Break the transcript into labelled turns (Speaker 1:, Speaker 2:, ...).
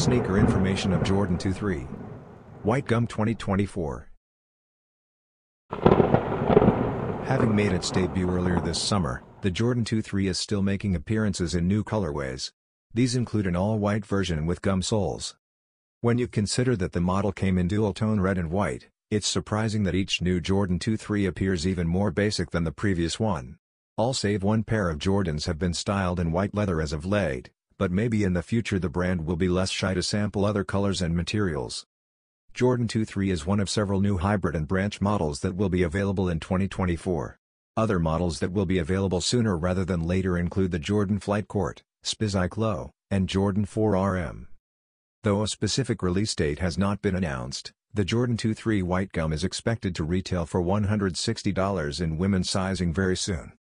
Speaker 1: Sneaker information of Jordan 2-3. White Gum 2024. Having made its debut earlier this summer, the Jordan 2-3 is still making appearances in new colorways. These include an all-white version with gum soles. When you consider that the model came in dual-tone red and white, it's surprising that each new Jordan 2-3 appears even more basic than the previous one. All save one pair of Jordans have been styled in white leather as of late, but maybe in the future the brand will be less shy to sample other colors and materials. Jordan 2-3 is one of several new hybrid and branch models that will be available in 2024. Other models that will be available sooner rather than later include the Jordan Flight Court, Spizike Low, and Jordan 4RM. Though a specific release date has not been announced, the Jordan 2-3 White Gum is expected to retail for $160 in women's sizing very soon.